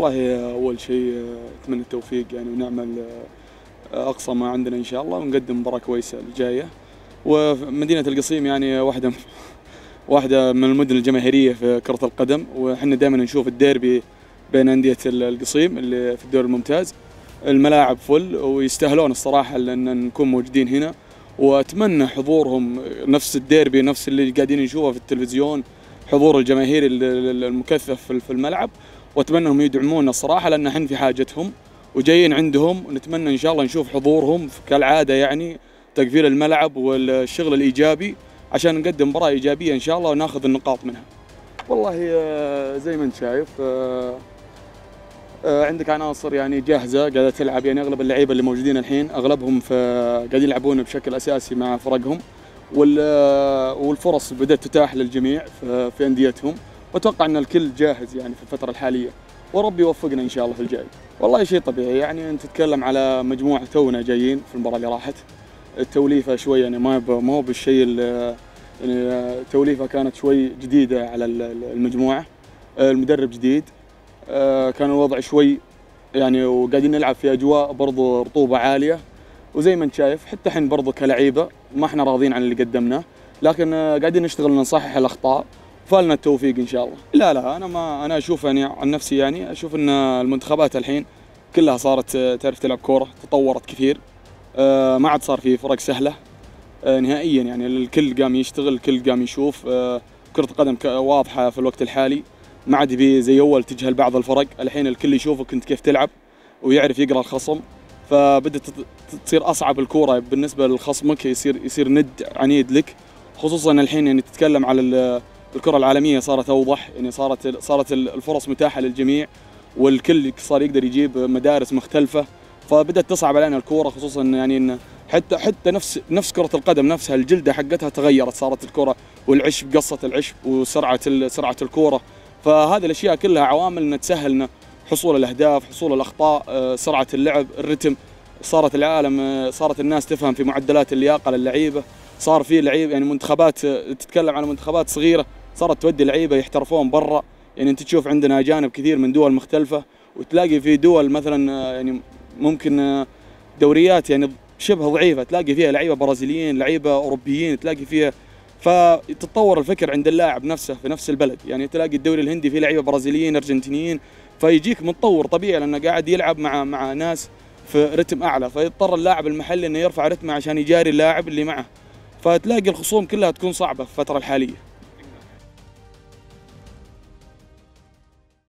والله أول شيء أتمنى التوفيق يعني ونعمل أقصى ما عندنا إن شاء الله ونقدم مباراة كويسة الجاية. ومدينة القصيم يعني واحدة من المدن الجماهيرية في كرة القدم، وحنا دائما نشوف الديربي بين أندية القصيم اللي في الدوري الممتاز. الملاعب فل ويستاهلون الصراحة لأن نكون موجودين هنا، وأتمنى حضورهم نفس الديربي، نفس اللي قاعدين نشوفه في التلفزيون، حضور الجماهيري المكثف في الملعب. وأتمنى هم يدعمونا الصراحة لأن احنا في حاجتهم وجايين عندهم، ونتمنى إن شاء الله نشوف حضورهم كالعادة يعني تقفيل الملعب والشغل الإيجابي عشان نقدم مباراة إيجابية إن شاء الله وناخذ النقاط منها. والله زي ما أنت شايف عندك عناصر يعني جاهزة قاعدة تلعب، يعني أغلب اللعيبة اللي موجودين الحين أغلبهم قاعدين يلعبون بشكل أساسي مع فرقهم، والفرص بدأت تتاح للجميع في أنديتهم، وأتوقع أن الكل جاهز يعني في الفترة الحالية، وربي يوفقنا إن شاء الله في الجاي. والله شيء طبيعي يعني أنت تتكلم على مجموعة تونا جايين في المباراة اللي راحت، التوليفة شوي يعني ما هو بالشيء يعني التوليفة كانت شوي جديدة على المجموعة، المدرب جديد، كان الوضع شوي يعني وقاعدين نلعب في أجواء برضو رطوبة عالية، وزي ما انت شايف حتى حين برضو كلعيبة ما احنا راضيين عن اللي قدمناه، لكن قاعدين نشتغل نصحح الأخطاء، فالنا التوفيق إن شاء الله. لا أنا أشوف يعني عن نفسي يعني أشوف أن المنتخبات الحين كلها صارت تعرف تلعب كورة، تطورت كثير، ما عاد صار في فرق سهلة نهائيا، يعني الكل قام يشتغل، الكل قام يشوف كرة القدم واضحة في الوقت الحالي، ما عاد يبي زي أول تجهل بعض الفرق، الحين الكل يشوفك أنت كيف تلعب ويعرف يقرأ الخصم، فبدأت تصير أصعب الكورة بالنسبة لخصمك، يصير ند عنيد لك، خصوصا الحين يعني تتكلم على الكرة العالمية صارت أوضح، يعني صارت الفرص متاحة للجميع، والكل صار يقدر يجيب مدارس مختلفة، فبدأت تصعب علينا الكورة، خصوصا يعني إن حتى نفس كرة القدم نفسها الجلدة حقتها تغيرت، صارت الكرة والعشب قصة العشب وسرعة الكورة، فهذه الأشياء كلها عوامل أن تسهل حصول الأهداف، حصول الأخطاء، سرعة اللعب، الرتم. صارت الناس تفهم في معدلات اللياقة للعيبة، صار في لعيبة يعني منتخبات، تتكلم عن منتخبات صغيرة صارت تودي لعيبة يحترفون برا، يعني أنت تشوف عندنا أجانب كثير من دول مختلفة، وتلاقي في دول مثلا يعني ممكن دوريات يعني شبه ضعيفة تلاقي فيها لعيبة برازيليين، لعيبة أوروبيين تلاقي فيها، فتتطور الفكر عند اللاعب نفسه في نفس البلد، يعني تلاقي الدوري الهندي فيه لعيبة برازيليين أرجنتينيين، فيجيك متطور طبيعي لأنه قاعد يلعب مع ناس في رتم أعلى، فيضطر اللاعب المحلي إنه يرفع رتمه عشان يجاري اللاعب اللي معه، فتلاقي الخصوم كلها تكون صعبة في الفترة الحالية.